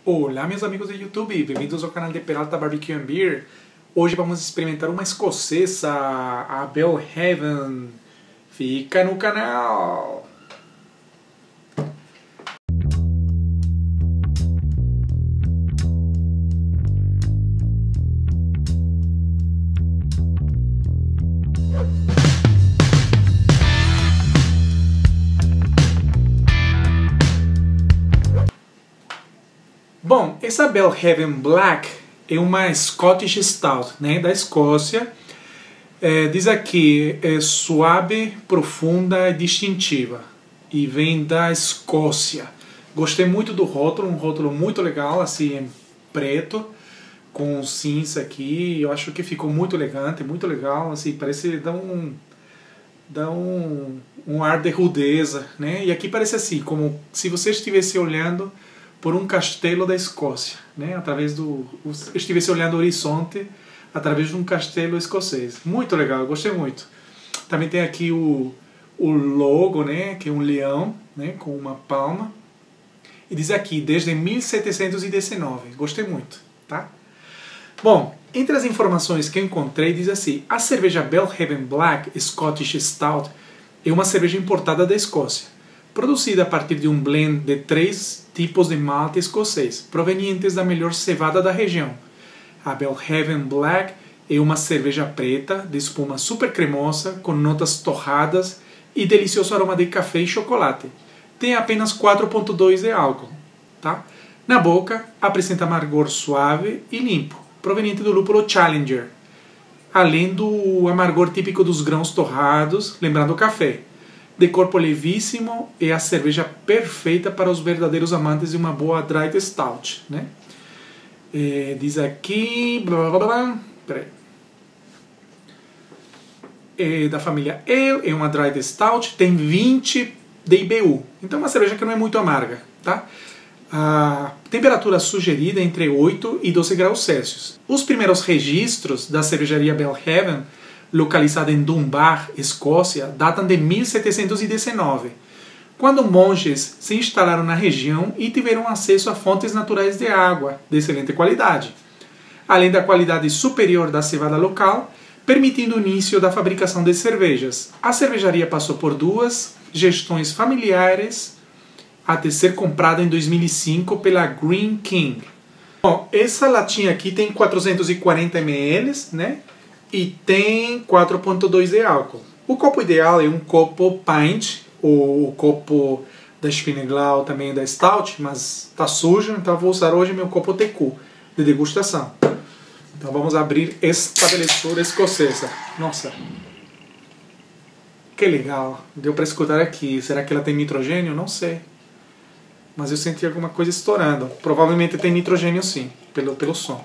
Olá, meus amigos do YouTube, bem-vindos ao canal de Peralta Barbecue and Beer. Hoje vamos experimentar uma escocesa, a Belhaven. Fica no canal! Bom, essa Belhaven Black é uma Scottish Stout, né, da Escócia. Diz aqui, é suave, profunda e distintiva. E vem da Escócia. Gostei muito do rótulo, um rótulo muito legal, assim, em preto, com cinza aqui. Eu acho que ficou muito elegante, muito legal, assim, parece dá um ar de rudeza, né? E aqui parece assim, como se você estivesse olhando por um castelo da Escócia, né? Estivesse olhando o horizonte através de um castelo escocês. Muito legal, gostei muito. Também tem aqui o logo, né? Que é um leão, né? Com uma palma. E diz aqui, desde 1719. Gostei muito, tá? Bom, entre as informações que eu encontrei, diz assim: a cerveja Belhaven Black Scottish Stout é uma cerveja importada da Escócia, produzida a partir de um blend de 3 tipos de malte escocês, provenientes da melhor cevada da região. A Belhaven Black é uma cerveja preta, de espuma super cremosa, com notas torradas e delicioso aroma de café e chocolate. Tem apenas 4,2 de álcool. Tá? Na boca, apresenta amargor suave e limpo, proveniente do lúpulo Challenger, além do amargor típico dos grãos torrados, lembrando o café. De corpo levíssimo, é a cerveja perfeita para os verdadeiros amantes de uma boa Dry Stout, né? Diz aqui, blá blá blá, peraí. Da família Ale, é uma Dry Stout, tem 20 de IBU, então é uma cerveja que não é muito amarga, tá? A temperatura sugerida é entre 8 e 12 graus Celsius. Os primeiros registros da cervejaria Belhaven, localizada em Dunbar, Escócia, datam de 1719, quando monges se instalaram na região e tiveram acesso a fontes naturais de água de excelente qualidade, além da qualidade superior da cevada local, permitindo o início da fabricação de cervejas. A cervejaria passou por 2 gestões familiares até ser comprada em 2005 pela Greene King. Bom, essa latinha aqui tem 440 ml, né? E tem 4,2 de álcool. O copo ideal é um copo pint, ou o copo da Spineglau, também da Stout, mas está sujo, então vou usar hoje meu copo TQ de degustação. Então vamos abrir esta belezura escocesa. Nossa, que legal. Deu para escutar aqui. Será que ela tem nitrogênio? Não sei. Mas eu senti alguma coisa estourando. Provavelmente tem nitrogênio sim, pelo som.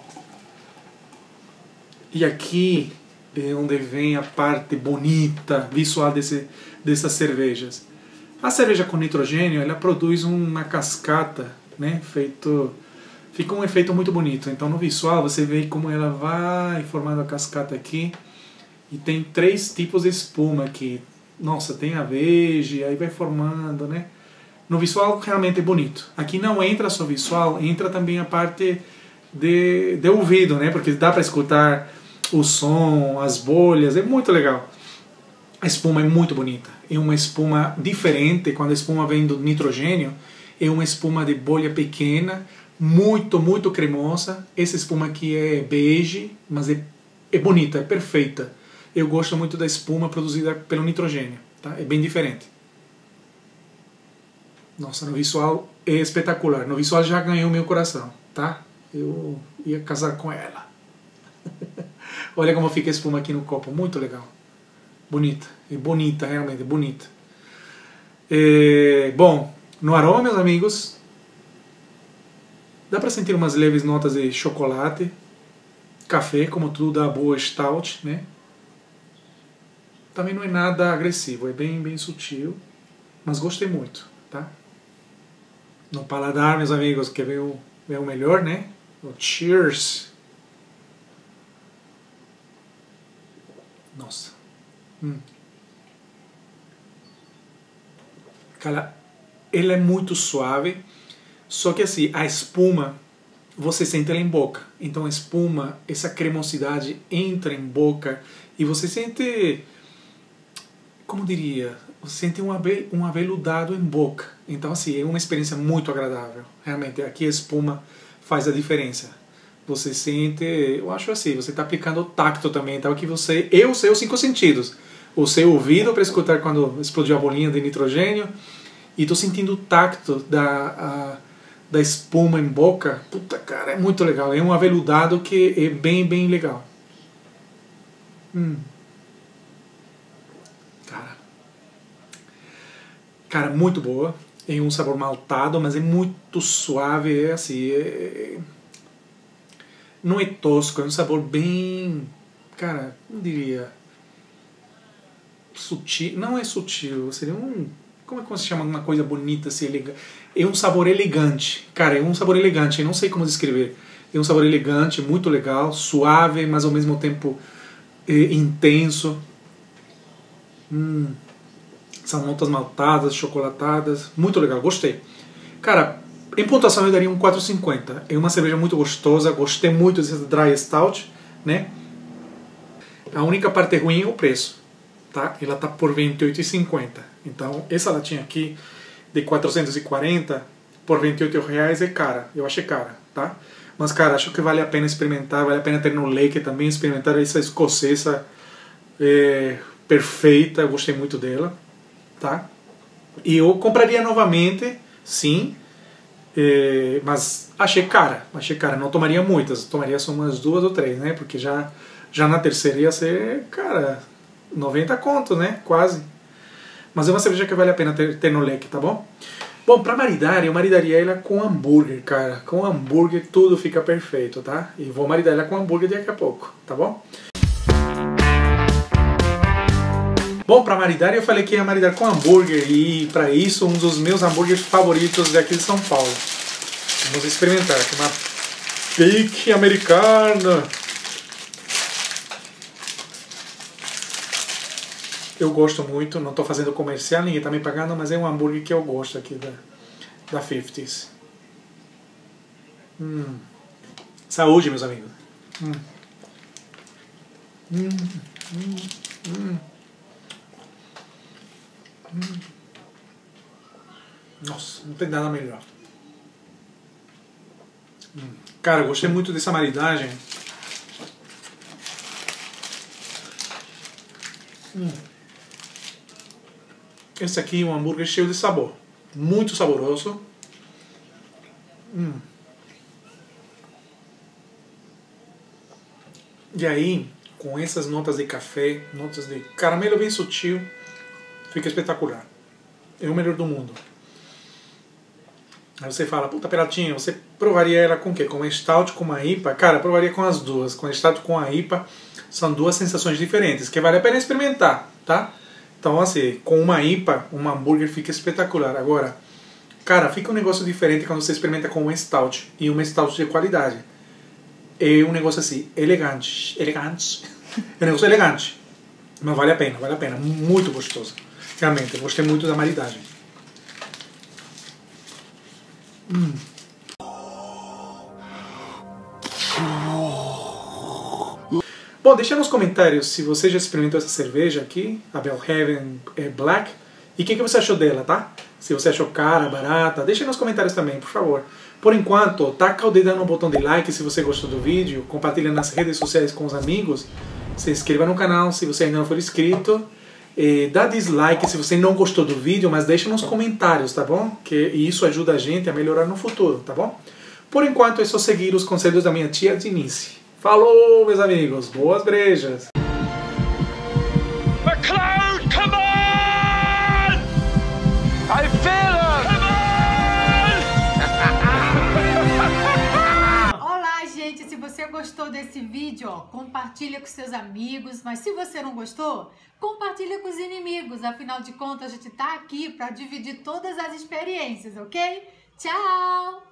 E aqui é onde vem a parte bonita, visual dessas cervejas. A cerveja com nitrogênio, ela produz uma cascata, né? Fica um efeito muito bonito. Então no visual você vê como ela vai formando a cascata aqui. E tem 3 tipos de espuma aqui. Nossa, tem a verde, aí vai formando, né? No visual realmente é bonito. Aqui não entra só visual, entra também a parte de ouvido, né? Porque dá para escutar o som, as bolhas, é muito legal. A espuma é muito bonita. É uma espuma diferente, quando a espuma vem do nitrogênio, é uma espuma de bolha pequena, muito, muito cremosa. Essa espuma aqui é beige, mas é bonita, é perfeita. Eu gosto muito da espuma produzida pelo nitrogênio, tá? É bem diferente. Nossa, no visual é espetacular. No visual já ganhou meu coração, tá? Eu ia casar com ela. Olha como fica a espuma aqui no copo, muito legal. Bonita, é bonita, realmente, bonita. Bom, no aroma, meus amigos, dá para sentir umas leves notas de chocolate, café, como tudo da boa Stout, né? Também não é nada agressivo, é bem sutil, mas gostei muito, tá? No paladar, meus amigos, quer ver o melhor, né? O cheers! Nossa. Cara, ela é muito suave, só que assim, a espuma você sente ela em boca. Então a espuma, essa cremosidade entra em boca e você sente, como diria, você sente um aveludado em boca. Então assim, é uma experiência muito agradável. Realmente, aqui a espuma faz a diferença. Você sente, eu acho assim, você está aplicando o tacto também, então que você, eu sei os 5 sentidos. O seu ouvido para escutar quando explodiu a bolinha de nitrogênio, e estou sentindo o tacto da espuma em boca. Puta, cara, é muito legal. É um aveludado que é bem, bem legal. Cara, muito boa. É um sabor maltado, mas é muito suave. É assim, não é tosco, é um sabor bem, cara, não diria sutil, não é sutil, seria como é que se chama uma coisa bonita, assim, elegante? É um sabor elegante, cara, é um sabor elegante, eu não sei como descrever. É um sabor elegante, muito legal, suave, mas ao mesmo tempo intenso. São notas maltadas, chocolatadas, muito legal, gostei. Cara, em pontuação eu daria um 4,50. É uma cerveja muito gostosa, gostei muito dessa Dry Stout, né? A única parte ruim é o preço, tá? Ela tá por R$ 28,50. Então, essa latinha aqui de 440 por R$ 28 é cara. Eu achei cara, tá? Mas, cara, acho que vale a pena experimentar, vale a pena ter no leque também, experimentar essa escocesa perfeita, eu gostei muito dela, tá? E eu compraria novamente, sim, mas achei cara, não tomaria muitas, tomaria só umas 2 ou 3, né? Porque já na terceira ia ser, cara, 90 conto, né? Quase. Mas é uma cerveja que vale a pena ter no leque, tá bom? Bom, pra maridar, eu maridaria ela com hambúrguer, cara. Com hambúrguer tudo fica perfeito, tá? E vou maridar ela com hambúrguer daqui a pouco, tá bom? Bom, para maridar eu falei que ia maridar com hambúrguer e para isso um dos meus hambúrgueres favoritos daqui de São Paulo. Vamos experimentar aqui uma pique americana. Eu gosto muito, não estou fazendo comercial, ninguém está me pagando, mas é um hambúrguer que eu gosto aqui da 50's. Saúde, meus amigos. Nossa, não tem nada melhor. Cara, eu gostei muito dessa maridagem. Esse aqui é um hambúrguer cheio de sabor. Muito saboroso. E aí, com essas notas de café, notas de caramelo bem sutil, fica espetacular. É o melhor do mundo. Aí você fala, puta Peratinho, você provaria ela com o quê? Com uma Stout, com uma IPA? Cara, provaria com as duas. Com a Stout, com a IPA, são duas sensações diferentes, que vale a pena experimentar, tá? Então, assim, com uma IPA, um hambúrguer fica espetacular. Agora, cara, fica um negócio diferente quando você experimenta com uma Stout, e uma Stout de qualidade. É um negócio assim, elegante. É um negócio elegante. Mas vale a pena. Muito gostoso. Realmente, eu gostei muito da maridagem. Bom, deixa nos comentários se você já experimentou essa cerveja aqui, a Belhaven Black, e o que você achou dela, tá? Se você achou cara, barata, deixa nos comentários também, por favor. Por enquanto, taca o dedo no botão de like se você gostou do vídeo, compartilha nas redes sociais com os amigos, se inscreva no canal se você ainda não for inscrito, dá dislike se você não gostou do vídeo, mas deixa nos comentários, tá bom? Que isso ajuda a gente a melhorar no futuro, tá bom? Por enquanto é só seguir os conselhos da minha tia Dinice. Falou, meus amigos, boas brejas! McLeod, come on! I feel her! Come on! Olá, gente! Se você gostou desse vídeo, ó, compartilha com seus amigos, mas se você não gostou, compartilha com os inimigos. Afinal de contas, a gente tá aqui para dividir todas as experiências, ok? Tchau!